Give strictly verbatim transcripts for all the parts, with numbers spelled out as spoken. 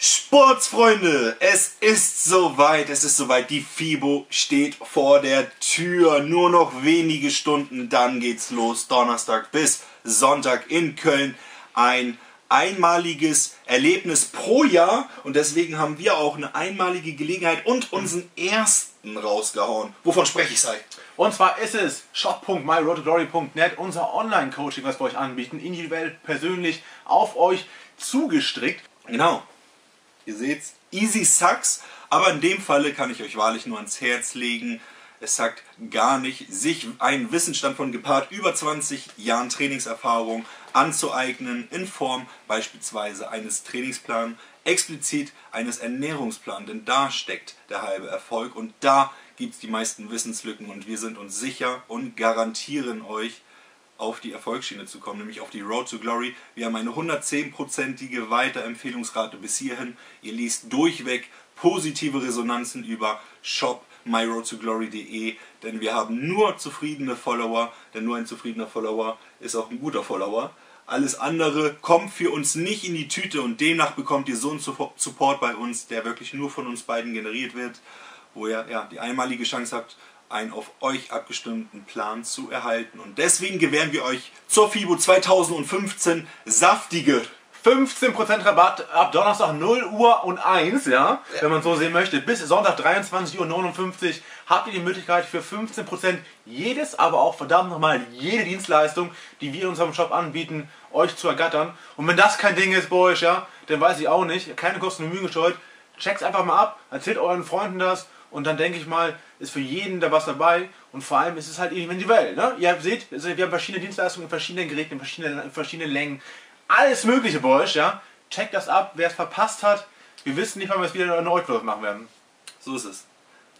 Sportsfreunde, es ist soweit, es ist soweit, die FIBO steht vor der Tür, nur noch wenige Stunden, dann geht's los, Donnerstag bis Sonntag in Köln, ein einmaliges Erlebnis pro Jahr und deswegen haben wir auch eine einmalige Gelegenheit und unseren ersten rausgehauen. Wovon spreche ich, Sai? Und zwar ist es shop punkt my road to glory punkt net, unser Online-Coaching, was wir euch anbieten, individuell, persönlich auf euch zugestrickt. Genau. Ihr seht's, easy sucks, aber in dem Falle kann ich euch wahrlich nur ans Herz legen, es sagt gar nicht, sich einen Wissensstand von gepaart über zwanzig Jahren Trainingserfahrung anzueignen, in Form beispielsweise eines Trainingsplans, explizit eines Ernährungsplans, denn da steckt der halbe Erfolg und da gibt es die meisten Wissenslücken und wir sind uns sicher und garantieren euch, auf die Erfolgsschiene zu kommen, nämlich auf die Road to Glory. Wir haben eine hundertzehnprozentige Weiterempfehlungsrate bis hierhin. Ihr liest durchweg positive Resonanzen über shop punkt my road to glory punkt de, denn wir haben nur zufriedene Follower, denn nur ein zufriedener Follower ist auch ein guter Follower. Alles andere kommt für uns nicht in die Tüte und demnach bekommt ihr so einen Support bei uns, der wirklich nur von uns beiden generiert wird, wo ihr ja, die einmalige Chance habt, einen auf euch abgestimmten Plan zu erhalten. Und deswegen gewähren wir euch zur FIBO zweitausendfünfzehn saftige fünfzehn Prozent Rabatt ab Donnerstag null Uhr und eins, ja, wenn man so sehen möchte. Bis Sonntag dreiundzwanzig Uhr neunundfünfzig habt ihr die Möglichkeit für fünfzehn Prozent jedes, aber auch verdammt nochmal jede Dienstleistung, die wir in unserem Shop anbieten, euch zu ergattern. Und wenn das kein Ding ist bei euch, ja, dann weiß ich auch nicht, keine Kosten und Mühen gescheut. Checkt's einfach mal ab, erzählt euren Freunden das und dann denke ich mal, ist für jeden da was dabei und vor allem ist es halt individuell. Ne? Ihr seht, wir haben verschiedene Dienstleistungen in verschiedenen Geräten, in verschiedenen, in verschiedenen Längen. Alles Mögliche bei euch, ja. Checkt das ab, wer es verpasst hat. Wir wissen nicht, wann wir es wieder erneut machen werden. So ist es.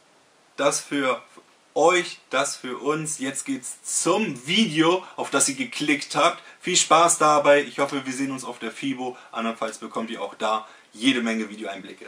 Das für euch, das für uns. Jetzt geht's zum Video, auf das ihr geklickt habt. Viel Spaß dabei. Ich hoffe, wir sehen uns auf der FIBO. Andernfalls bekommt ihr auch da jede Menge Videoeinblicke.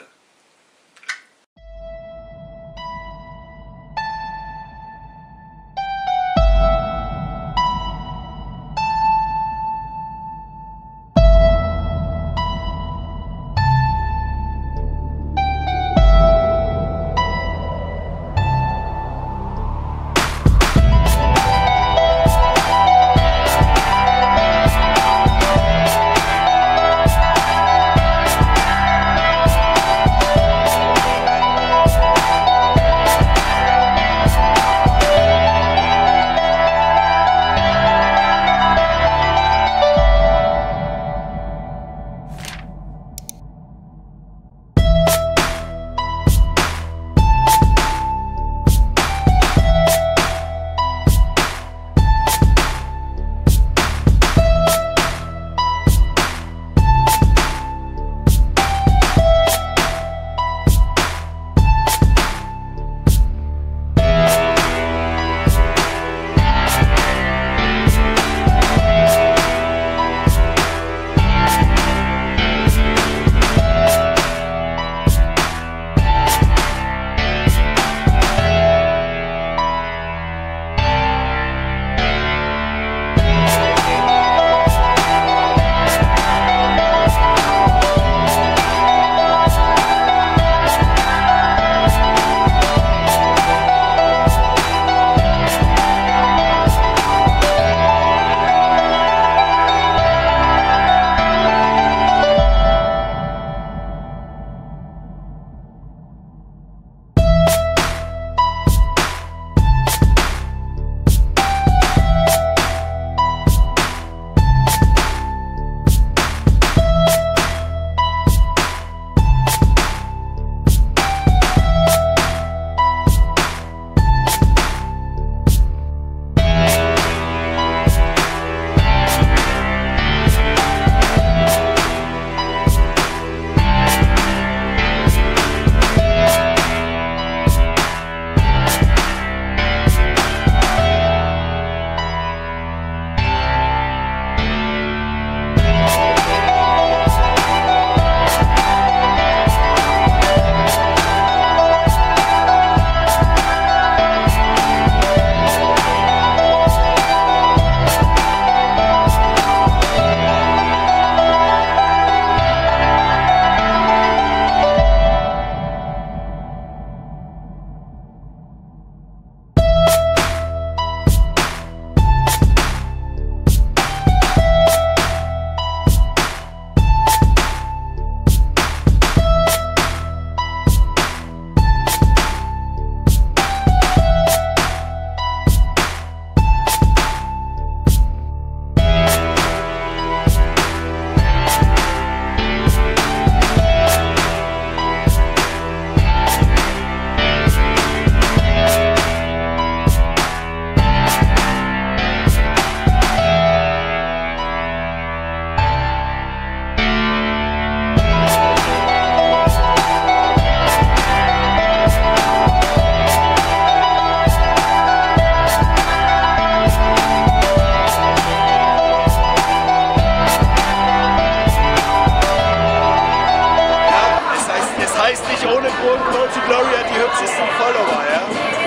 und Road to Glory hat die hübschesten Follower, ja?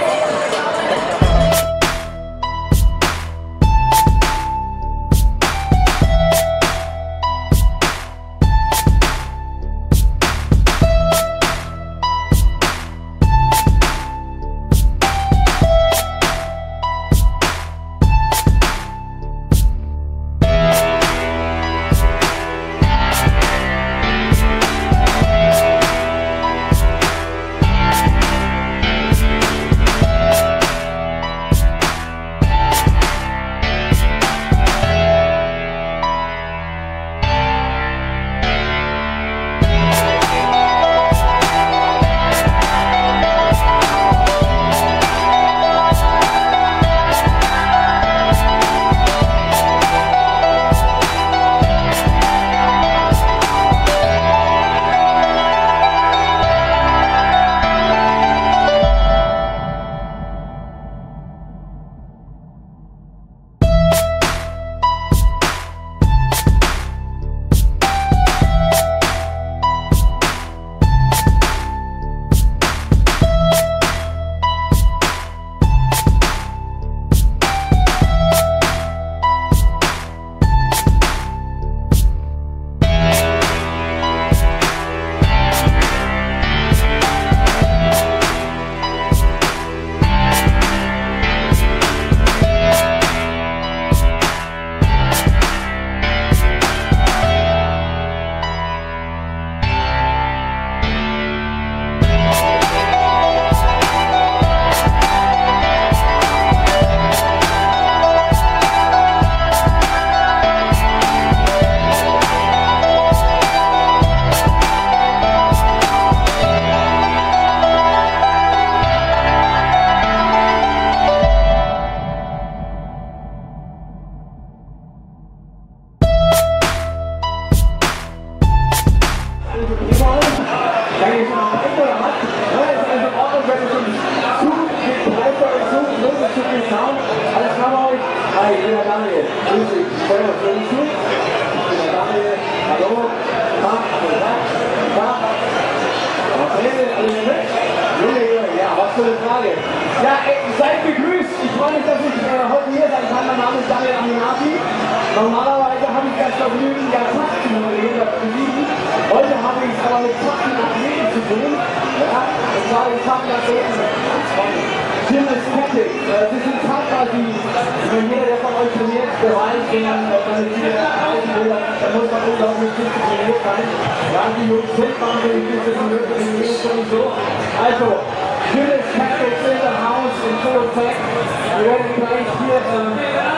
Ja, seid begrüßt. Ich freue mich, dass ich äh, heute hier sein kann. Mein Name ist Daniel Aminati. Normalerweise habe ich das Vergnügen, ja Fakten moderiert zu lieben. Heute habe ich es aber mit Fakten und Athleten zu tun. Ja, und zwar den Fakten-Athleten von Gymnast Patrick. Sie sind quasi, wenn jeder, der von euch trainiert, bereit, wenn man seine Ziele erreichen will, dann muss man unglaublich diszipliniert sein. Ja, die Jungs sind wahnsinnig diszipliniert, das ist sowieso. Also, Gymnast Patrick in the house in full effect. Wir werden gleich hier ähm,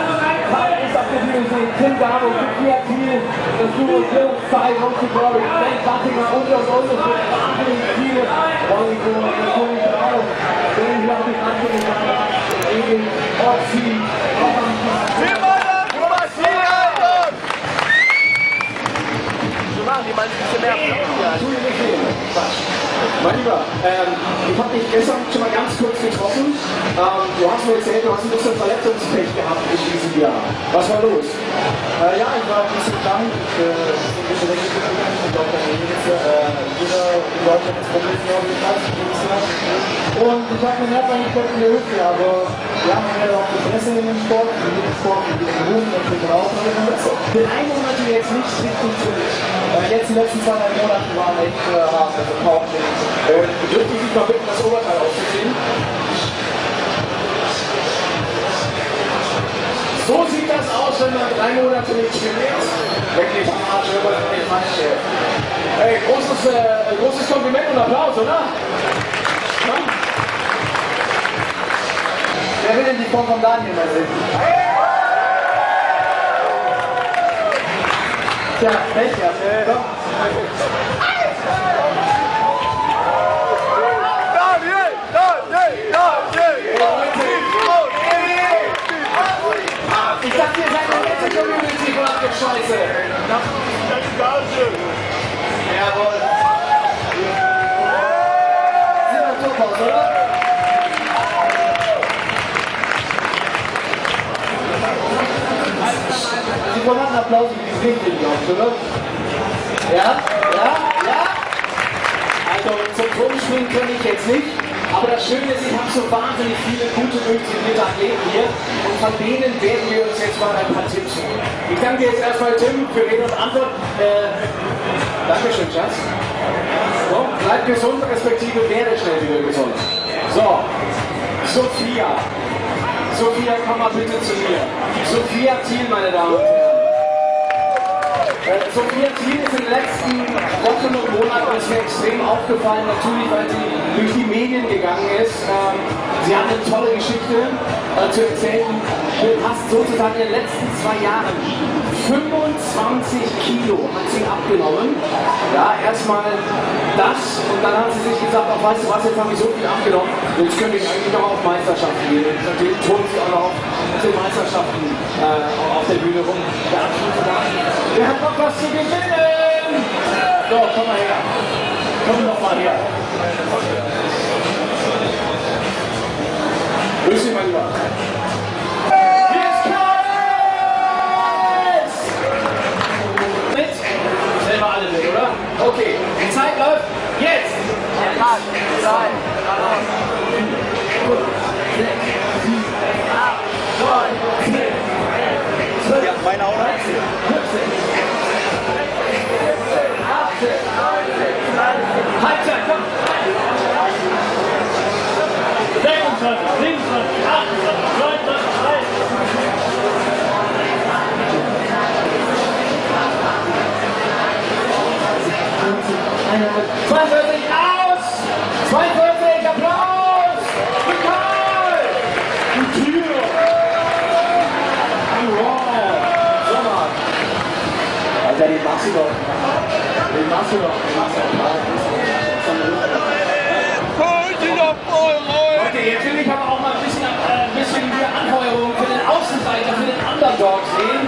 ist auf der Bühne sehen, Tim Dabo, Sophia Thiel, das Duo Phil, Sai, Road to Glory, Ben Battinger und und und. Es wird wahnsinnig viele Volleyball natürlich auch. Den glaube ich natürlich an Egel, Oxy, auch am Die meinen ein bisschen mehr. Ja, tu dir nicht weh. Mein Lieber, ähm, ich habe dich gestern schon mal ganz kurz getroffen. Ähm, du hast mir erzählt, du hast ein bisschen Verletzungspech gehabt in diesem Jahr. Was war los? Äh, ja, ich war ein bisschen krank. Ich äh, bin ein bisschen weggegangen. Ich glaube, da jetzt äh, jeder in Deutschland das Problem, glaube ich, hat. Und ich habe eine Herzangelegenheit in der Hüfte, aber wir haben ja auch Interesse in dem Sport, in jedem Sport, in jedem Beruf, und wir brauchen eine Verletzung. Den einen Monat jetzt nicht richtig trainiert. Äh, jetzt die letzten zwei, drei Monate waren echt äh, hart, also kaum nicht. Äh, dürfte ich dich mal bitten, das Oberteil auszuziehen? So sieht das aus, wenn man drei Monate nicht trainiert. Wirklich am Arsch, aber nicht manche. Hey, großes, äh, großes Kompliment und Applaus, oder? Ja? Wer will denn die Form von Daniel mal sehen? Tja, Pech gehabt. Komm. Daniel! Daniel! Daniel! Ich dachte, ihr seid eine nette Community, verdammte Scheiße. Das ist Gage! Jawohl. Sind wir Torpause, oder? Sie wollen einen Applaus für dieses Licht, oder? Ja? Ja? Ja? Also zum Tonspiel aufnehmen könnte ich jetzt nicht. Aber das Schöne ist, ich habe so wahnsinnig viele gute, motivierte Athleten hier und von denen werden wir uns jetzt mal ein paar Tipps holen. Ich danke jetzt erstmal Tim für Rede und Antwort. Äh, Dankeschön, Schatz. So, bleib gesund, respektive werde schnell wieder gesund. So, Sophia. Sophia, komm mal bitte zu mir. Sophia Thiel, meine Damen und Herren. Äh, Sophia Thiel ist in den letzten Wochen und Monaten ist mir extrem aufgefallen, natürlich weil sie durch die Medien gegangen ist. Ähm, sie hat eine tolle Geschichte äh, zu erzählen. Du hast sozusagen in den letzten zwei Jahren fünfundzwanzig Kilo hat sie abgenommen. Ja, erstmal das und dann hat sie sich gesagt, ach, weißt du was, jetzt habe ich so viel abgenommen, jetzt könnte ich eigentlich noch auf Meisterschaften gehen. Und natürlich turnt sie auch noch auf den Meisterschaften äh, auf der Bühne rum. Der absolute Wahnsinn. Wer hat noch was zu gewinnen? So, komm mal her. Komm doch mal her. Grüß dich, mein Lieber. Hier ist Karls! Mit? Selber alle mit, oder? Okay, die Zeit läuft jetzt! Zeit! Ja, meine auch. Halbzeit, komm! sechsundzwanzig, siebenundzwanzig, achtundzwanzig, neunundzwanzig, dreißig. zweiundvierzig aus! zweiundvierzig, Applaus! Für Karl! Die Tür! Wow! So mal! Alter, den machst du doch! Den machst du doch! Den machst du doch! Leute, jetzt will ich aber auch mal ein bisschen, äh, ein bisschen hier Anfeuerung für den Außenseiter, für den Underdog sehen.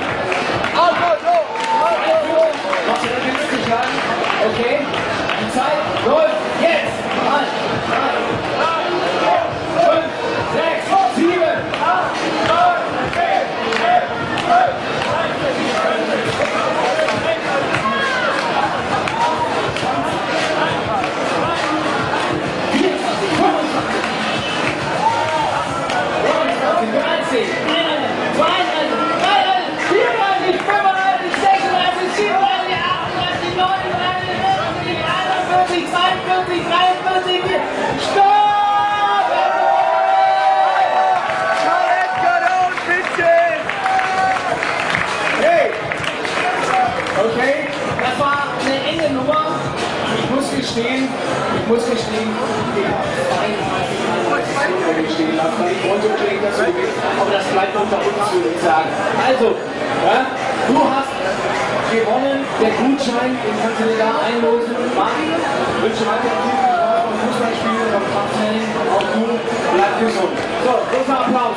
Machst du das günstig an? Okay. Die Zeit läuft jetzt. eins, zwei, fünf, sechs, sieben, acht, neun, zehn, elf, zwölf, dreizehn, vierundzwanzig, fünfundzwanzig, neunundzwanzig, dreißig, einunddreißig, zweiunddreißig, vierunddreißig, fünfunddreißig, sechsunddreißig, siebenunddreißig, achtunddreißig, neununddreißig, einundvierzig, zweiundvierzig, dreiundvierzig, Stopp! Hey! Okay, das war eine enge Nummer. Ich muss gestehen, ich muss gestehen, ich habe zweiunddreißig Minuten stehen lassen, weil ich wollte unbedingt, dass du gewinnst, aber das bleibt unter uns, würde ich sagen. Also, ja, du hast gewonnen, der Gutschein, den kannst du dir da einlösen. Marc, ich wünsche weiter viel Spaß beim Fußballspielen, beim Krafttraining, auch du, bleib gesund. So, großer Applaus.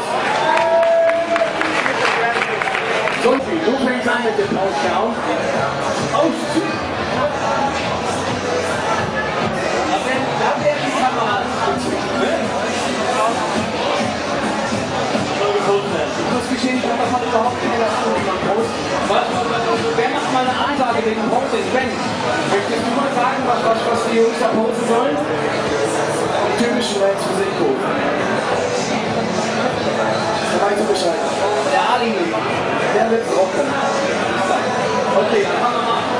Sophie, du fängst an mit dem Countdown. Ausziehen. Da werden die Kameras gezwungen, ne? Ich muss gestehen, ich habe davon überhaupt keine Ahnung, wie man post. Was, wer macht mal eine Ansage wegen Posting? Ben, möchtest du mal sagen, was, was, was die Jungs da posten sollen? Die typischen Reds für Seko. Da weißt du Bescheid. Der Ali, der wird rocken. Okay, dann fangen wir mal an.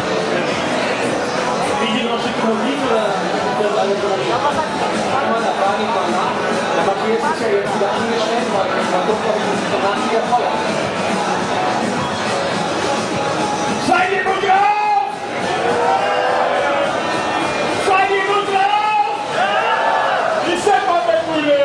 Wie die noch schicken Musik oder das alles so? Ja, was sagt das? Da frage ich mal nach. Der Matthias ist ja jetzt wieder angestellt, weil ich mal gucken, ob ich das danach wieder voll habe. Seid ihr gut drauf? Seid ihr gut drauf? Ja! Ich sag mal, mein Bruder!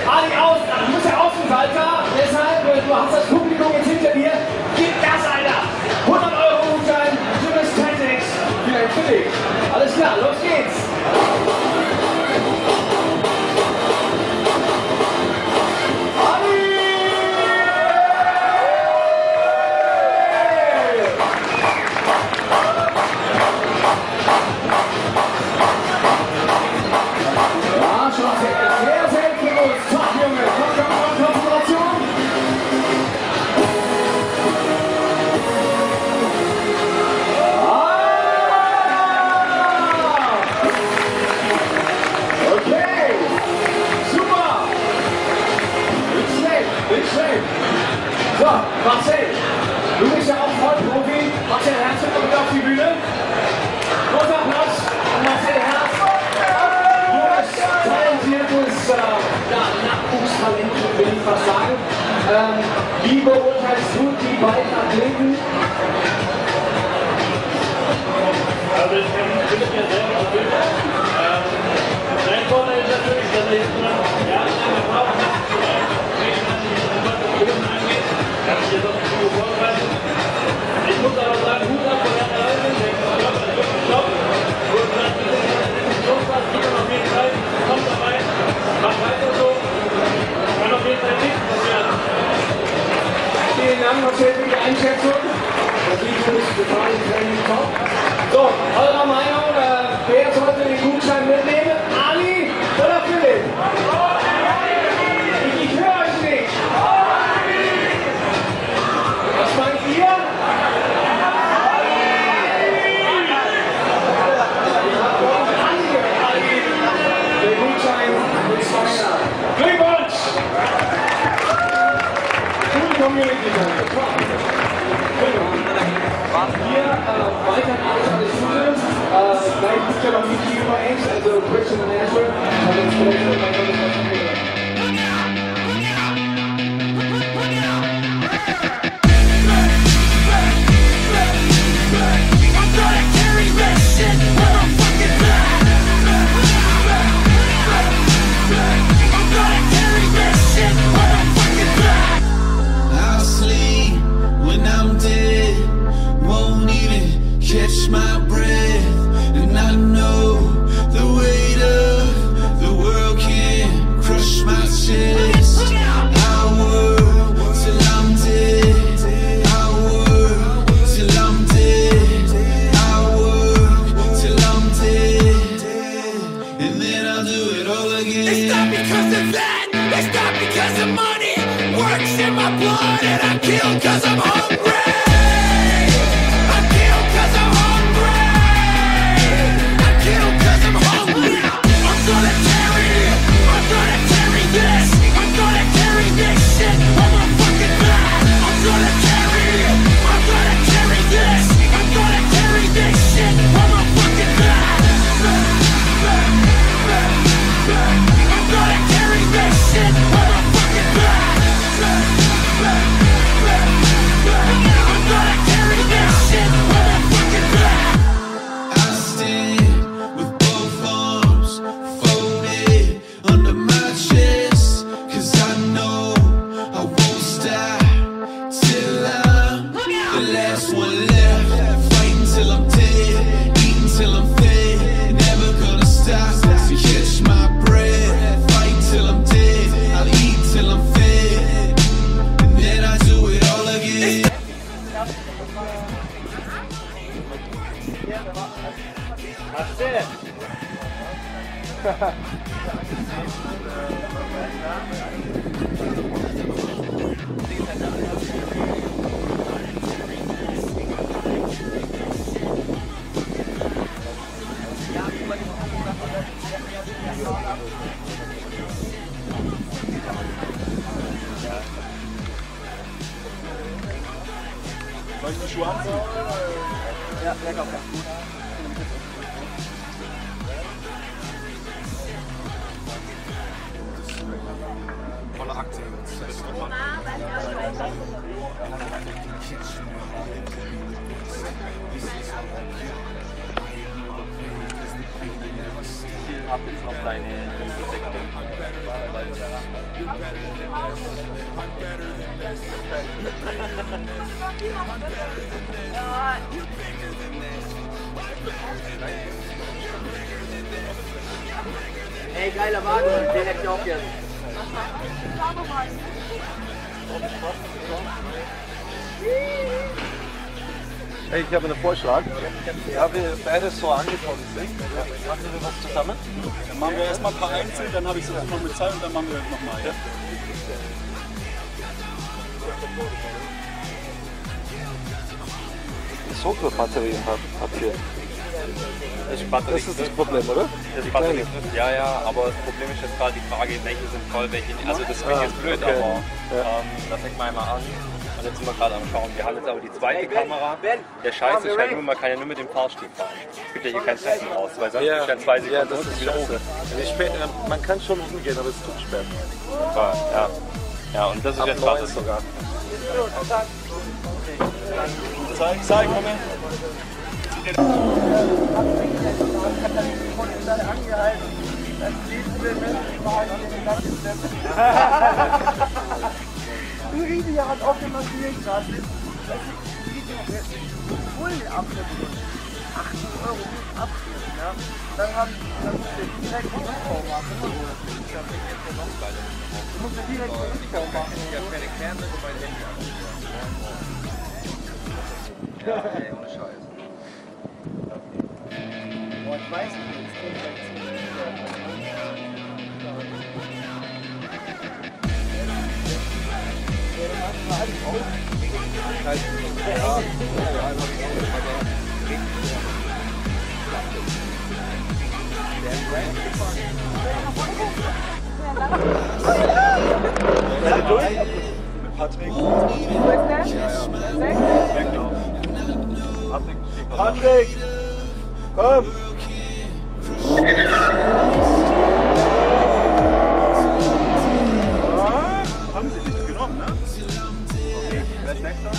Ali aus, du bist der Außenseiter, deshalb, du hast das Publikum jetzt hinter dir. Gib Gas, Alter! hundert Euro Gutschein, schönes Tactics für den Philipp. Alles klar, los geht's! Marcel, du bist ja auch Vollprofi. Marcel Herz kommt mit auf die Bühne. Großer Applaus an Marcel Herz. Junges, talentiertes äh, ja, Nachwuchstalent, will ich fast sagen. Ähm, wie beurteilst du die beiden Athleten? Also ich bin, bin mir sehr motiviert. Ähm, mein Vorteil ist natürlich, dass ich ja, eine Frau habe. Kann ich jetzt auch nicht viel vorbereiten. Ich muss aber sagen, Hut ab von der Leine, der Job ist wirklich top. Und dann ist es schon was, die kann auf jeden Fall, kommt dabei, macht weiter so, kann auf jeden Fall nichts passieren. Vielen Dank, Marcel, für die Einschätzung. Das liegt für mich total im Training top. So, eurer Meinung, äh, wer sollte den Gutschein mitnehmen? Ali oder Philipp? Ich, ich höre euch nicht. Was meint ihr? Der Gutschein ist weiter. Glückwunsch! Gute Community, danke. Hier äh, weiter alles, alles Gute. Äh, gleich gibt es ja noch die Nummer eins, also Christian und Nashville. Also jetzt vielleicht noch weiter das was wir catch my breath, and I know the weight of the world can crush my chest. I work till I'm dead. I work till I'm dead. I work till I'm dead, and then I'll do it all again. It's not because of that. It's not because of money. Works in my blood, and I kill 'cause I'm hungry. Soll ich die Schuhe anziehen? Ja, der kommt ganz gut. Volle Aktie. hab jetzt noch deine Sekte. Ey, geiler Wagen, den hätte ich auch gerne. Hey, ich habe einen Vorschlag. Ja, wir beide so angekommen sind. Machen wir was zusammen? Dann machen wir erstmal ein paar einzeln, dann habe ich sowieso noch mit Zeit und dann machen wir nochmal. Ja? So viel Batterien habt ihr. Das ist das Problem, oder? Das Batterie, ja, ja, aber das Problem ist jetzt gerade die Frage, welche sind voll, welche nicht. Also das klingt jetzt blöd, okay. aber Ja. ähm, da fängt man einmal an. Und jetzt sind wir gerade am Schauen. Wir haben jetzt aber die zweite Kamera. Der Scheiß ist halt nur, man kann ja nur mit dem Fahrstil fahren. Es gibt ja hier kein Treffen raus, weil sonst Ja, ist dann zwei Sekunden ja, das unten ist wieder scheiße. oben. Wie spät, man kann schon umgehen, aber es tut spät. Ja. Ja, und das ist Ab jetzt neun gerade sogar. Zeig, zeig, komm her. Du Riesiger hat auch immer viel gerade. Bullen abschnitt. achtzig Euro Abschnitt, ja. Dann haben dann musst du direkt den Rückbau machen. Du musst ja direkt den Rückbau machen. Ich habe keine Kerne bei Handy an. Ja, ey, ohne Scheiß. Boah, ich weiß nicht, jetzt kommt halt Patrick. Patrick! Komm! Haben sie nicht genommen, ne? Okay, wer ist nächster?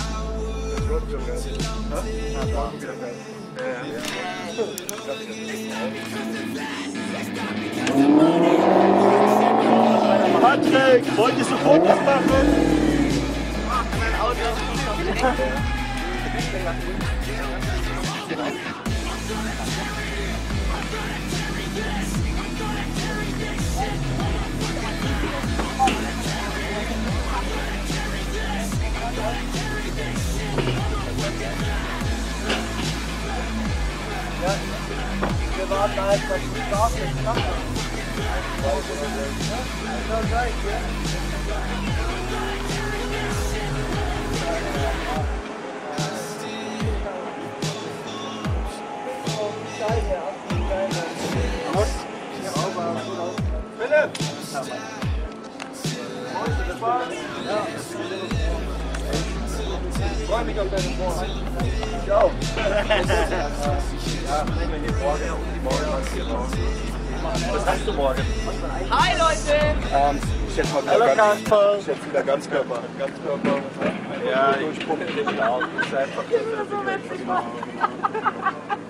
Patrick! Wolltest du Fotos machen? wir warten halt, dass du stark bist. Philipp! Ich freue mich auf deine Freunde. Ich auch. Was hast du morgen? Hi Leute! Ähm, ich schätze mal wieder Hallo, ganz, Kasper. ich schätze wieder Ganzkörper. Ganzkörper. Ja, ich pumpe den Laut. Das ist einfach, Das ist so witzig.